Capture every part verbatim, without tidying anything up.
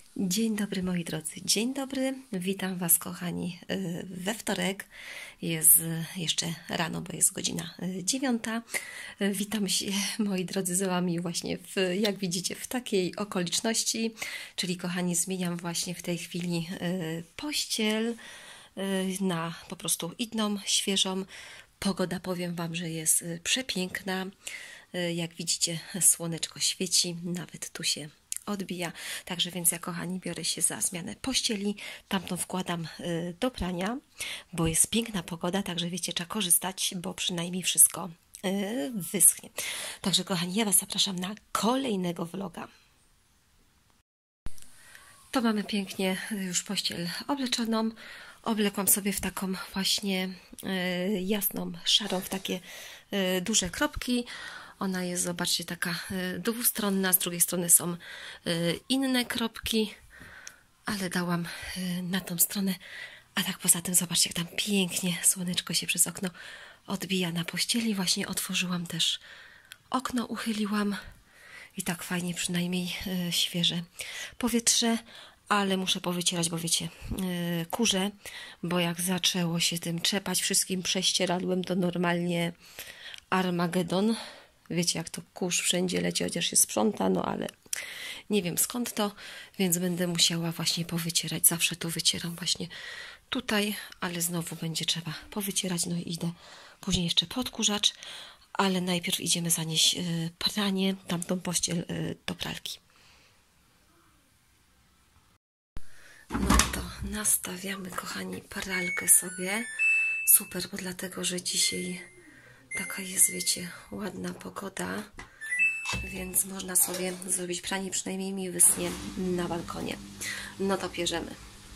Dzień dobry moi drodzy, dzień dobry, witam Was kochani we wtorek, jest jeszcze rano, bo jest godzina dziewiąta. Witam się moi drodzy z Wami właśnie, w, jak widzicie, w takiej okoliczności, czyli kochani zmieniam właśnie w tej chwili pościel na po prostu inną, świeżą. Pogoda, powiem Wam, że jest przepiękna, jak widzicie słoneczko świeci, nawet tu się odbija. Także więc ja kochani biorę się za zmianę pościeli, tamtą wkładam y, do prania, bo jest piękna pogoda, także wiecie, trzeba korzystać, bo przynajmniej wszystko y, wyschnie. Także kochani, ja Was zapraszam na kolejnego vloga. To mamy pięknie już pościel obleczoną. Oblekłam sobie w taką właśnie y, jasną, szarą, w takie y, duże kropki. Ona jest, zobaczcie, taka dwustronna, z drugiej strony są inne kropki, ale dałam na tą stronę, a tak poza tym zobaczcie, jak tam pięknie słoneczko się przez okno odbija na pościeli. Właśnie otworzyłam też okno, uchyliłam i tak fajnie przynajmniej świeże powietrze, ale muszę powycierać, bo wiecie, kurze, bo jak zaczęło się tym trzepać wszystkim prześcieradłem, to normalnie Armagedon. Wiecie, jak to kurz wszędzie leci, chociaż się sprząta, no ale nie wiem skąd to, więc będę musiała właśnie powycierać. Zawsze to wycieram właśnie tutaj, ale znowu będzie trzeba powycierać. No i idę później jeszcze podkurzacz, ale najpierw idziemy zanieść pranie, tamtą pościel do pralki. No to nastawiamy, kochani, pralkę sobie. Super, bo dlatego, że dzisiaj taka jest, wiecie, ładna pogoda, więc można sobie zrobić pranie, przynajmniej mi wysnie na balkonie. No to bierzemy.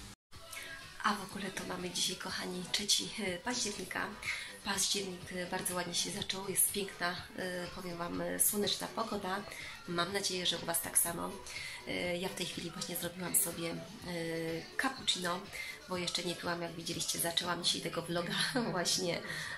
A w ogóle to mamy dzisiaj, kochani, trzeciego października. Październik bardzo ładnie się zaczął, jest piękna, powiem Wam, słoneczna pogoda. Mam nadzieję, że u Was tak samo. Ja w tej chwili właśnie zrobiłam sobie cappuccino, bo jeszcze nie piłam, jak widzieliście, zaczęłam dzisiaj tego vloga właśnie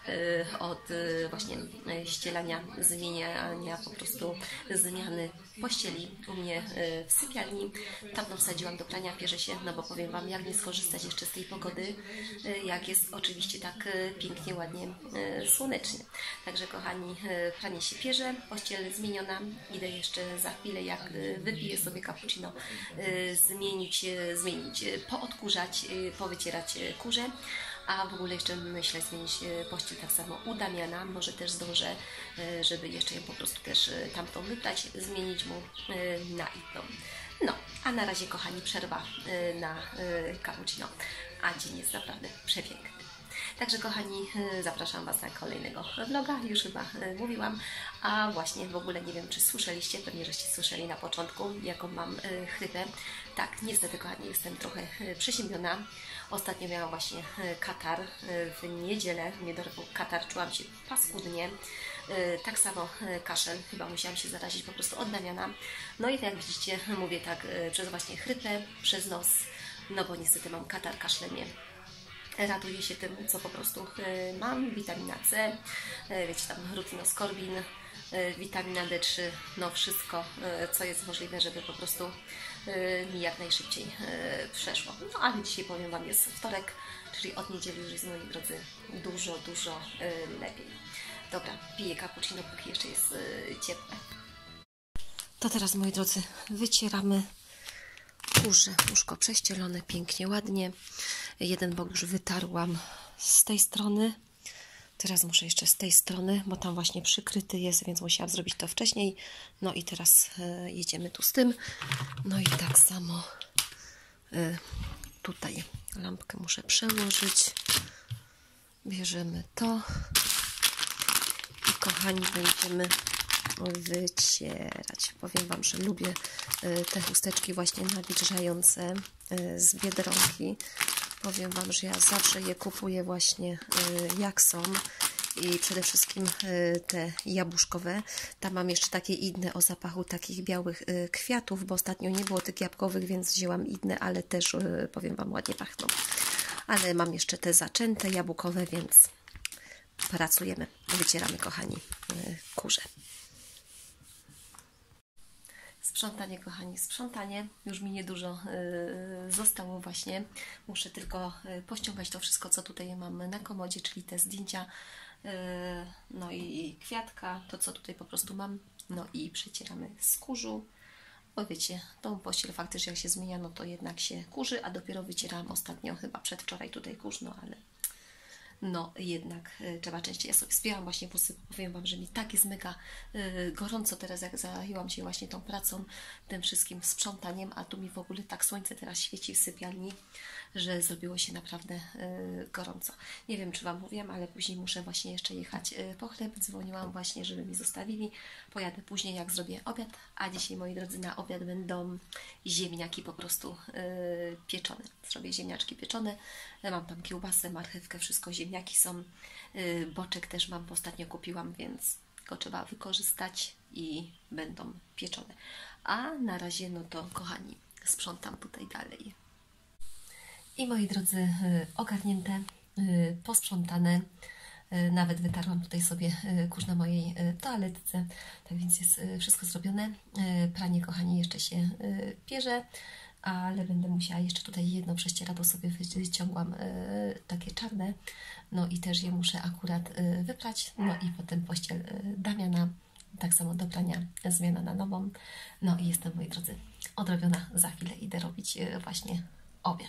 od właśnie ścielania, zmieniania, po prostu zmiany pościeli u mnie w sypialni. Tamtą wsadziłam do prania, pierze się, no bo powiem Wam, jak nie skorzystać jeszcze z tej pogody, jak jest oczywiście tak pięknie, ładnie, słonecznie. Także kochani, pranie się pierze, pościel zmieniona. Idę jeszcze za chwilę, jak wypiję sobie cappuccino, zmienić, zmienić, poodkurzać, powycierać kurze. A w ogóle jeszcze myślę zmienić pościel tak samo u Damiana. Może też zdążę, żeby jeszcze ją po prostu też tamtą wybrać, zmienić mu na inną. No, a na razie, kochani, przerwa na cappuccino, a dzień jest naprawdę przepiękny. Także kochani, zapraszam Was na kolejnego vloga, już chyba mówiłam, a właśnie w ogóle nie wiem, czy słyszeliście, pewnie żeście słyszeli na początku, jaką mam chrypę. Tak, niestety, kochani, jestem trochę przeziębiona. Ostatnio miałam właśnie katar w niedzielę, mnie dorwał katar, czułam się paskudnie. Tak samo kaszel, chyba musiałam się zarazić po prostu od Damiana. No i tak jak widzicie, mówię tak przez właśnie chrypę, przez nos, no bo niestety mam katar, kaszlenie. Ratuję się tym, co po prostu mam, witamina C, wiecie, tam rutinoskorbin, witamina D trzy, no wszystko, co jest możliwe, żeby po prostu mi jak najszybciej przeszło. No ale dzisiaj, powiem Wam, jest wtorek, czyli od niedzieli już jest, moi drodzy, dużo, dużo lepiej. Dobra, piję cappuccino, póki jeszcze jest ciepłe. To teraz, moi drodzy, wycieramy kurze, łóżko prześcielone pięknie, ładnie. Jeden bok już wytarłam z tej strony. Teraz muszę jeszcze z tej strony, bo tam właśnie przykryty jest, więc musiałam zrobić to wcześniej. No i teraz y, jedziemy tu z tym. No i tak samo y, tutaj lampkę muszę przełożyć. Bierzemy to. I kochani, będziemy wycierać. Powiem Wam, że lubię te chusteczki właśnie nawilżające z Biedronki. Powiem Wam, że ja zawsze je kupuję właśnie jak są i przede wszystkim te jabłuszkowe. Tam mam jeszcze takie inne o zapachu takich białych kwiatów, bo ostatnio nie było tych jabłkowych, więc wzięłam inne, ale też powiem Wam, ładnie pachną. Ale mam jeszcze te zaczęte jabłkowe, więc pracujemy. Wycieramy, kochani, kurze. Sprzątanie, kochani, sprzątanie. Już mi niedużo yy, zostało właśnie. Muszę tylko yy, pościągać to wszystko, co tutaj mam na komodzie, czyli te zdjęcia, yy, no i, i kwiatka, to co tutaj po prostu mam. No i przecieramy z kurzu. Bo wiecie, tą pościel faktycznie jak się zmienia, no to jednak się kurzy, a dopiero wycierałam ostatnio, chyba przedwczoraj tutaj kurz, no ale no jednak y, trzeba częściej. Ja sobie zbieram właśnie włosy, powiem Wam, że mi tak jest mega y, gorąco teraz, jak zajęłam się właśnie tą pracą, tym wszystkim sprzątaniem, a tu mi w ogóle tak słońce teraz świeci w sypialni, że zrobiło się naprawdę y, gorąco. Nie wiem, czy Wam mówiłam, ale później muszę właśnie jeszcze jechać y, po chleb. Dzwoniłam właśnie, żeby mi zostawili. Pojadę później, jak zrobię obiad, a dzisiaj, moi drodzy, na obiad będą ziemniaki po prostu y, pieczone. Zrobię ziemniaczki pieczone. Mam tam kiełbasę, marchewkę, wszystko, ziemniaki są. Y, boczek też mam, ostatnio kupiłam, więc go trzeba wykorzystać i będą pieczone. A na razie, no to kochani, sprzątam tutaj dalej. I moi drodzy, ogarnięte, posprzątane, nawet wytarłam tutaj sobie kurz na mojej toaletce, tak więc jest wszystko zrobione. Pranie, kochani, jeszcze się pierze, ale będę musiała jeszcze tutaj jedno prześcieradło sobie wyciągłam, takie czarne, no i też je muszę akurat wyprać, no i potem pościel Damiana, tak samo do prania, zmiana na nową. No i jestem, moi drodzy, odrobiona. Za chwilę idę robić właśnie obiad.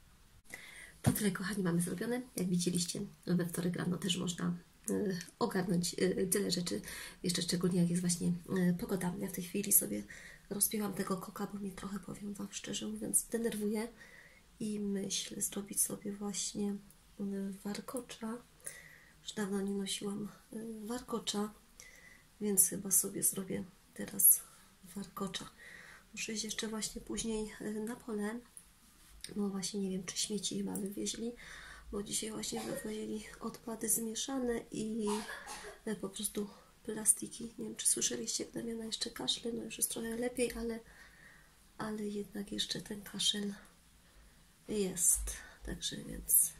To tyle, kochani, mamy zrobione. Jak widzieliście, we wtorek rano też można y, ogarnąć y, tyle rzeczy. Jeszcze szczególnie jak jest właśnie y, pogoda. Ja w tej chwili sobie rozpięłam tego koka, bo mnie trochę, powiem Wam szczerze mówiąc, denerwuje. I myślę zrobić sobie właśnie y, warkocza. Już dawno nie nosiłam y, warkocza, więc chyba sobie zrobię teraz warkocza. Muszę iść jeszcze właśnie później y, na pole. No właśnie nie wiem, czy śmieci chyba wywieźli, bo dzisiaj właśnie wywozili odpady zmieszane i po prostu plastiki. Nie wiem, czy słyszeliście, jak Damiana jeszcze kaszle, no już jest trochę lepiej, ale, ale jednak jeszcze ten kaszel jest. Także więc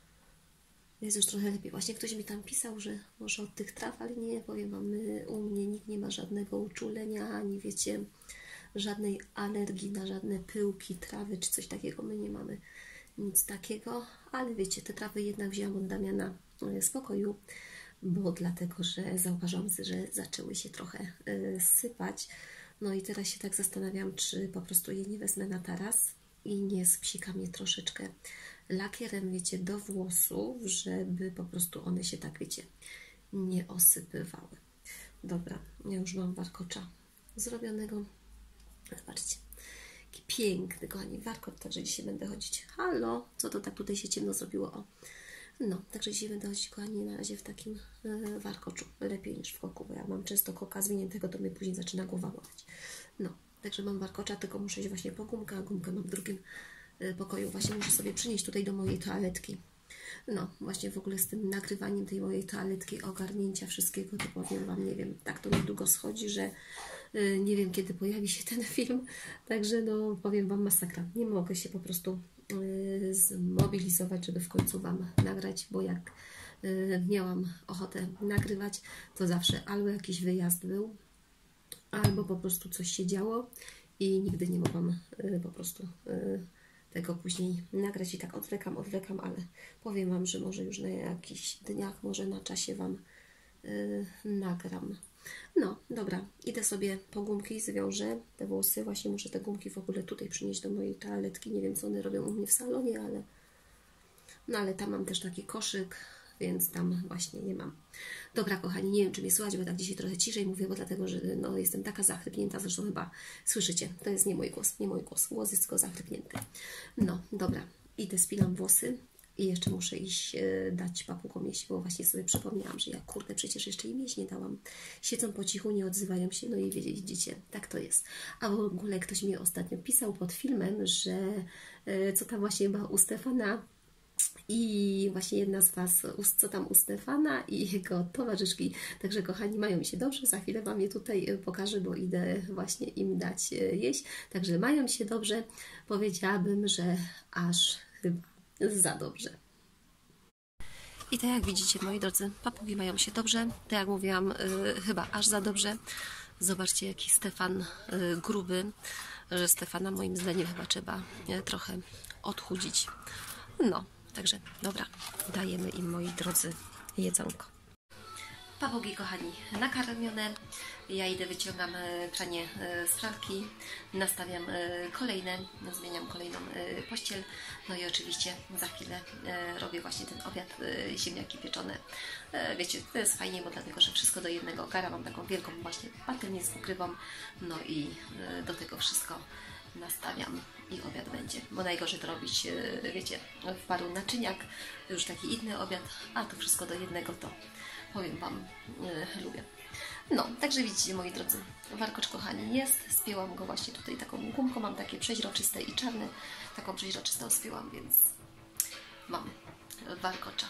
jest już trochę lepiej. Właśnie ktoś mi tam pisał, że może od tych traw, ale nie, powiem Wam, my, u mnie nikt nie ma żadnego uczulenia, ani wiecie, żadnej alergii na żadne pyłki, trawy czy coś takiego. My nie mamy nic takiego, ale wiecie, te trawy jednak wzięłam od Damiana z pokoju, bo dlatego, że zauważyłam, że zaczęły się trochę y, sypać. No i teraz się tak zastanawiam, czy po prostu je nie wezmę na taras i nie spsikam je troszeczkę lakierem, wiecie, do włosów, żeby po prostu one się tak, wiecie, nie osypywały. Dobra, ja już mam warkocza zrobionego. Zobaczcie, jaki piękny, kochani, warkocz, także dzisiaj będę chodzić. Halo, co to tak tutaj się ciemno zrobiło? O. No, także dzisiaj będę chodzić, kochani, na razie w takim e, warkoczu, lepiej niż w koku, bo ja mam często koka zwiniętego, to mnie później zaczyna głowa boleć. No, także mam warkocza, tylko muszę iść właśnie po gumkę, a gumkę mam w drugim e, pokoju. Właśnie muszę sobie przynieść tutaj do mojej toaletki. No, właśnie w ogóle z tym nagrywaniem tej mojej toaletki, ogarnięcia wszystkiego, to powiem Wam, nie wiem, tak to mi długo schodzi, że y, nie wiem, kiedy pojawi się ten film, także no, powiem Wam, masakra. Nie mogę się po prostu y, zmobilizować, żeby w końcu Wam nagrać, bo jak y, miałam ochotę nagrywać, to zawsze albo jakiś wyjazd był, albo po prostu coś się działo i nigdy nie mogłam y, po prostu... Y, tego później nagrać i tak odwlekam, odwlekam, ale powiem Wam, że może już na jakichś dniach, może na czasie Wam yy, nagram. No, dobra, idę sobie po gumki, zwiążę te włosy. Właśnie muszę te gumki w ogóle tutaj przynieść do mojej toaletki. Nie wiem, co one robią u mnie w salonie, ale no ale tam mam też taki koszyk, więc tam właśnie nie mam. Dobra, kochani, nie wiem, czy mnie słychać, bo tak dzisiaj trochę ciszej mówię, bo dlatego, że no, jestem taka zachrypnięta, zresztą chyba słyszycie, to jest nie mój głos, nie mój głos, głos jest tylko zachrypnięty. No, dobra, idę, spinam włosy i jeszcze muszę iść e, dać papugom jeść, bo właśnie sobie przypomniałam, że ja, kurde, przecież jeszcze im jeść nie dałam. Siedzą po cichu, nie odzywają się, no i widzicie, tak to jest. A w ogóle ktoś mi ostatnio pisał pod filmem, że e, co tam właśnie ma u Stefana, i właśnie jedna z Was, co tam u Stefana i jego towarzyszki. Także kochani, mają się dobrze. Za chwilę Wam je tutaj pokażę, bo idę właśnie im dać jeść. Także mają się dobrze. Powiedziałabym, że aż chyba za dobrze. I tak jak widzicie, moi drodzy, papugi mają się dobrze. Tak jak mówiłam, yy, chyba aż za dobrze. Zobaczcie, jaki Stefan y, gruby, że Stefana moim zdaniem chyba trzeba y, trochę odchudzić. No, także dobra, dajemy im, moi drodzy, jedzonko. Papugi, kochani, nakarmione. Ja idę, wyciągam pranie z pralki, nastawiam kolejne, zmieniam kolejną pościel. No i oczywiście za chwilę robię właśnie ten obiad, ziemniaki pieczone. Wiecie, to jest fajnie, bo dlatego, że wszystko do jednego gara. Mam taką wielką właśnie patelnię z pokrywą. No i do tego wszystko nastawiam i obiad będzie. Bo najgorzej to robić, wiecie, w paru naczyniach, już taki inny obiad, a to wszystko do jednego to powiem Wam, yy, lubię. No, także widzicie, moi drodzy, warkocz, kochani, jest. Spięłam go właśnie tutaj taką gumką. Mam takie przeźroczyste i czarne. Taką przeźroczystą spięłam, więc mamy warkocza.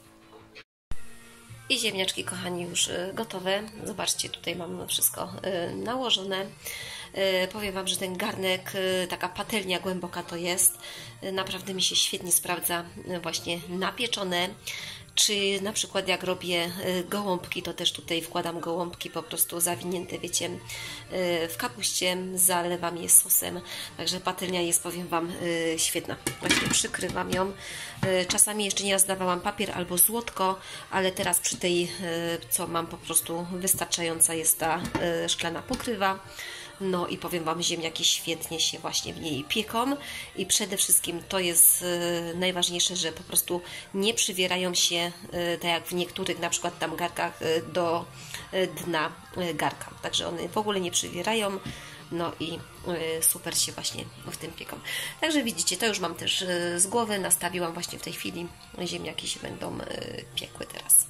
I ziemniaczki, kochani, już gotowe. Zobaczcie, tutaj mam wszystko nałożone. Powiem Wam, że ten garnek, taka patelnia głęboka to jest. Naprawdę mi się świetnie sprawdza, właśnie napieczone. Czy na przykład jak robię gołąbki, to też tutaj wkładam gołąbki po prostu zawinięte, wiecie, w kapuście, zalewam je sosem. Także patelnia jest, powiem Wam, świetna. Właśnie przykrywam ją. Czasami jeszcze nieraz dawałam papier albo złotko, ale teraz przy tej, co mam, po prostu wystarczająca jest ta szklana pokrywa. No i powiem Wam, ziemniaki świetnie się właśnie w niej pieką i przede wszystkim to jest e, najważniejsze, że po prostu nie przywierają się, e, tak jak w niektórych na przykład tam garkach, e, do e, dna e, garka. Także one w ogóle nie przywierają, no i e, super się właśnie w tym pieką. Także widzicie, to już mam też e, z głowy, nastawiłam właśnie w tej chwili, ziemniaki się będą e, piekły teraz.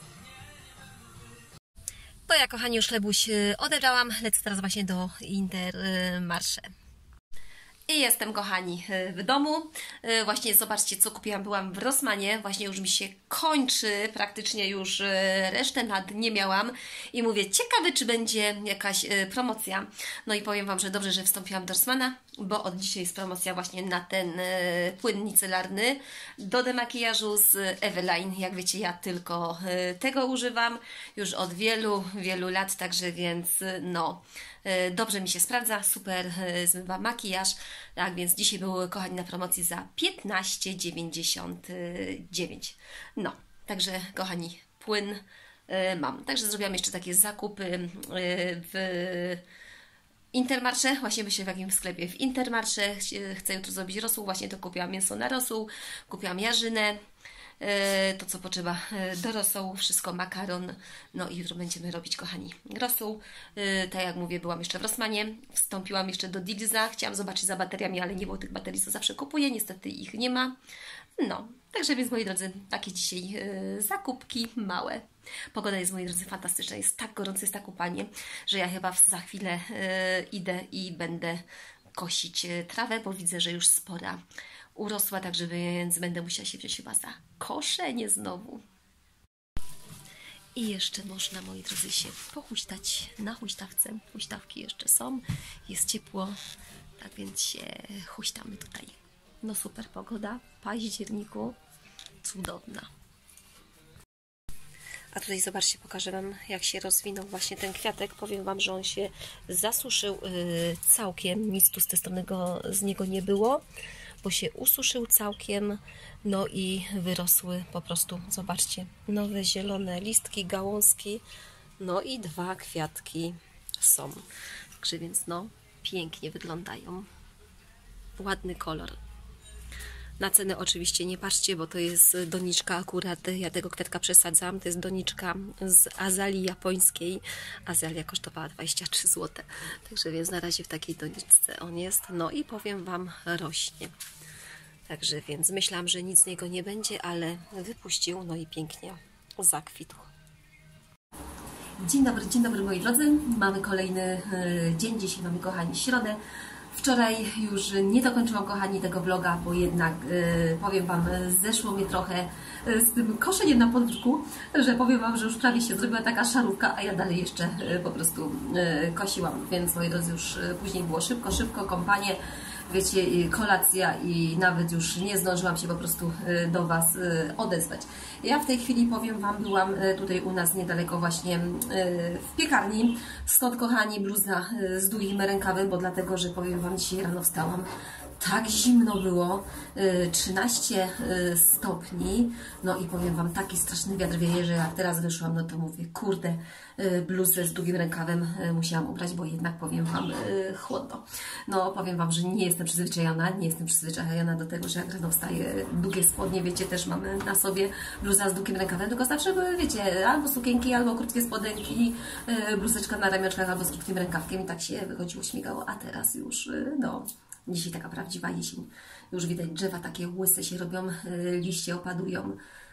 To ja, kochani, już chlebuś odebrałam, lecę teraz właśnie do Intermarché. I jestem, kochani, w domu. Właśnie zobaczcie, co kupiłam. Byłam w Rossmanie. Właśnie już mi się kończy. Praktycznie już resztę na dnie miałam. I mówię, ciekawe, czy będzie jakaś promocja. No i powiem Wam, że dobrze, że wstąpiłam do Rossmana, bo od dzisiaj jest promocja właśnie na ten płyn micelarny do demakijażu z Eveline. Jak wiecie, ja tylko tego używam już od wielu, wielu lat. Także więc no... dobrze mi się sprawdza, super zmywa makijaż. Tak więc dzisiaj był, kochani, na promocji za piętnaście dziewięćdziesiąt dziewięć. No, także, kochani, płyn mam. Także zrobiłam jeszcze takie zakupy w Intermarché. Właśnie myślę, w jakim sklepie w Intermarché. Chcę jutro zrobić rosół. Właśnie to kupiłam mięso na rosół, kupiłam jarzynę. To, co potrzeba do rosołu, wszystko, makaron. No i jutro będziemy robić, kochani, rosół. Tak jak mówię, byłam jeszcze w Rossmanie, wstąpiłam jeszcze do Dillsa, chciałam zobaczyć za bateriami, ale nie było tych baterii, co zawsze kupuję, niestety ich nie ma. No, także więc, moi drodzy, takie dzisiaj zakupki małe. Pogoda jest, moi drodzy, fantastyczna, jest tak gorąco, jest tak upalnie, że ja chyba za chwilę idę i będę kosić trawę, bo widzę, że już spora urosła, także więc będę musiała się wziąć chyba za koszenie znowu. I jeszcze można, moi drodzy, się pohuśtać na huśtawce. Huśtawki jeszcze są, jest ciepło, tak więc się huśtamy tutaj. No super pogoda w październiku, cudowna. A tutaj zobaczcie, pokażę Wam, jak się rozwinął właśnie ten kwiatek. Powiem Wam, że on się zasuszył yy, całkiem, nic tu testowanego z niego nie było, bo się ususzył całkiem, no i wyrosły po prostu, zobaczcie, nowe zielone listki, gałązki, no i dwa kwiatki są. Także więc no, pięknie wyglądają. Ładny kolor. Na cenę oczywiście nie patrzcie, bo to jest doniczka akurat, ja tego kwiatka przesadzam, to jest doniczka z azalii japońskiej. Azalia kosztowała dwadzieścia trzy złote, także więc na razie w takiej doniczce on jest, no i powiem Wam, rośnie. Także więc myślałam, że nic z niego nie będzie, ale wypuścił, no i pięknie zakwitł. Dzień dobry, dzień dobry, moi drodzy. Mamy kolejny dzień, dzisiaj mamy, kochani, środę. Wczoraj już nie dokończyłam, kochani, tego vloga, bo jednak, yy, powiem Wam, zeszło mnie trochę yy, z tym koszeniem na podwórku, że powiem Wam, że już prawie się zrobiła taka szarówka, a ja dalej jeszcze yy, po prostu yy, kosiłam. Więc, moi drodzy, już yy, później było szybko, szybko, kąpanie, wiecie, kolacja i nawet już nie zdążyłam się po prostu do Was odezwać. Ja w tej chwili, powiem Wam, byłam tutaj u nas niedaleko właśnie w piekarni, stąd, kochani, bluza z długim rękawem, bo dlatego, że powiem Wam, dzisiaj rano wstałam. Tak zimno było, trzynaście stopni, no i powiem Wam, taki straszny wiatr wieje, że jak teraz wyszłam, no to mówię, kurde, bluzę z długim rękawem musiałam ubrać, bo jednak, powiem Wam, chłodno. No, powiem Wam, że nie jestem przyzwyczajona, nie jestem przyzwyczajona do tego, że jak rano wstaję, długie spodnie, wiecie, też mamy na sobie bluza z długim rękawem, tylko zawsze były, wiecie, albo sukienki, albo krótkie spodenki, bluzeczka na ramionczkach, albo z krótkim rękawkiem i tak się wychodziło, śmigało, a teraz już, no... Dzisiaj taka prawdziwa jesień. Już widać, drzewa takie łyse się robią, liście opadują.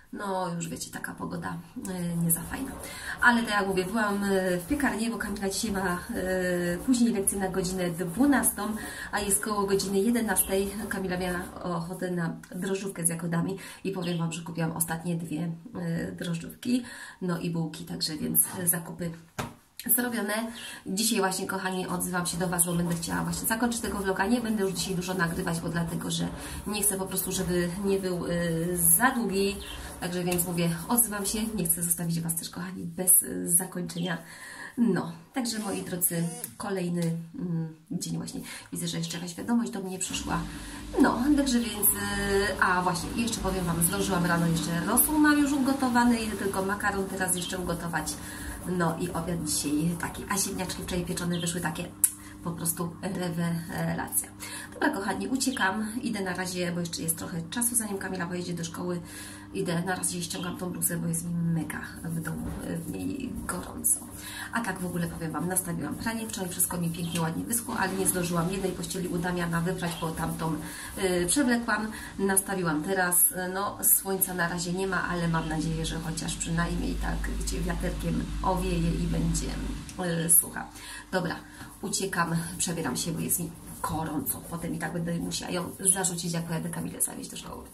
No już wiecie, taka pogoda nie za fajna. Ale tak jak mówię, byłam w piekarni, bo Kamila dzisiaj ma później lekcję na godzinę dwunastą, a jest koło godziny jedenastej. Kamila miała ochotę na drożdżówkę z jagodami i powiem Wam, że kupiłam ostatnie dwie drożdżówki, no i bułki, także więc zakupy zrobione. Dzisiaj właśnie, kochani, odzywam się do Was, bo będę chciała właśnie zakończyć tego vloga. Nie będę już dzisiaj dużo nagrywać, bo dlatego, że nie chcę po prostu, żeby nie był y, za długi. Także więc mówię, odzywam się, nie chcę zostawić Was też, kochani, bez y, zakończenia. No, także moi drodzy, kolejny mm, dzień właśnie. Widzę, że jeszcze jakaś wiadomość do mnie przyszła. No, także więc, yy, a właśnie, jeszcze powiem Wam, zdążyłam rano jeszcze rosół, mam już ugotowany, idę tylko makaron teraz jeszcze ugotować. No i obiad dzisiaj taki, a ziemniaczki wczoraj pieczone wyszły takie po prostu rewelacja. Dobra, kochani, uciekam, idę na razie, bo jeszcze jest trochę czasu, zanim Kamila pojedzie do szkoły. Idę na razie, ściągam tą bluzę, bo jest mi mega w domu, w niej gorąco. A tak w ogóle powiem Wam, nastawiłam pranie, wczoraj wszystko mi pięknie, ładnie wyschło, ale nie zdążyłam jednej pościeli u Damiana wyprać, bo tamtą yy, przewlekłam. Nastawiłam teraz, no słońca na razie nie ma, ale mam nadzieję, że chociaż przynajmniej tak, wiecie, wiaterkiem owieje i będzie yy, sucha. Dobra, uciekam, przebieram się, bo jest mi gorąco. Potem i tak będę musiała ją zarzucić, jak pojadę Kamilę zawieźć do szkoły.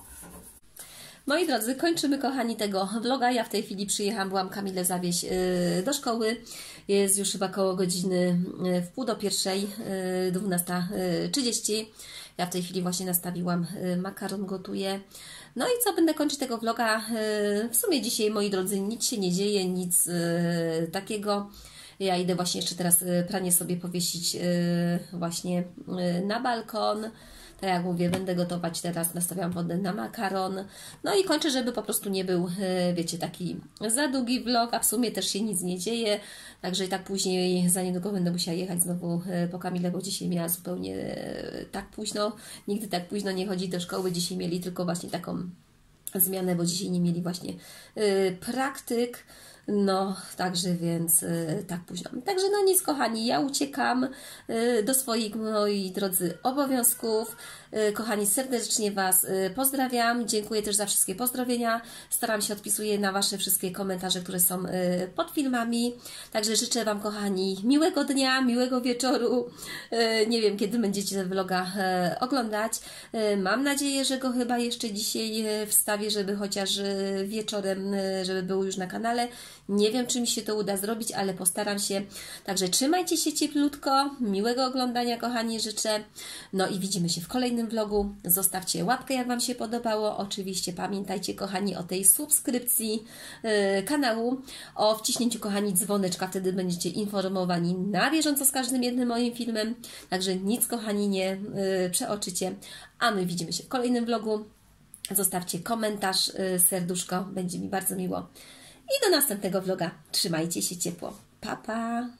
Moi drodzy, kończymy, kochani, tego vloga. Ja w tej chwili przyjechałam, byłam Kamilę zawieźć yy, do szkoły. Jest już chyba koło godziny yy, w pół do pierwszej, yy, dwunasta trzydzieści. Ja w tej chwili właśnie nastawiłam yy, makaron, gotuję. No i co, będę kończyć tego vloga. Yy, w sumie dzisiaj, moi drodzy, nic się nie dzieje, nic yy, takiego. Ja idę właśnie jeszcze teraz yy, pranie sobie powiesić yy, właśnie yy, na balkon. Tak jak mówię, będę gotować teraz, nastawiam wodę na makaron. No i kończę, żeby po prostu nie był, wiecie, taki za długi vlog, a w sumie też się nic nie dzieje. Także i tak później, za niedługo będę musiała jechać znowu po Kamilę, bo dzisiaj miała zupełnie tak późno. Nigdy tak późno nie chodzi do szkoły. Dzisiaj mieli tylko właśnie taką zmianę, bo dzisiaj nie mieli właśnie praktyk. No, także więc y, tak późno. Także no nic, kochani, ja uciekam y, do swoich, moi drodzy, obowiązków. Y, kochani, serdecznie Was y, pozdrawiam. Dziękuję też za wszystkie pozdrowienia. Staram się, odpisuję na Wasze wszystkie komentarze, które są y, pod filmami. Także życzę Wam, kochani, miłego dnia, miłego wieczoru. Y, nie wiem, kiedy będziecie ten vloga y, oglądać. Y, mam nadzieję, że go chyba jeszcze dzisiaj y, wstawię, żeby chociaż y, wieczorem, y, żeby był już na kanale. Nie wiem, czy mi się to uda zrobić, ale postaram się. Także trzymajcie się cieplutko, miłego oglądania, kochani, życzę. No i widzimy się w kolejnym vlogu. Zostawcie łapkę, jak Wam się podobało. Oczywiście pamiętajcie, kochani, o tej subskrypcji yy, kanału, o wciśnięciu, kochani, dzwoneczka. Wtedy będziecie informowani na bieżąco z każdym jednym moim filmem. Także nic, kochani, nie yy, przeoczycie. A my widzimy się w kolejnym vlogu. Zostawcie komentarz, yy, serduszko. Będzie mi bardzo miło. I do następnego vloga. Trzymajcie się ciepło. Pa, pa!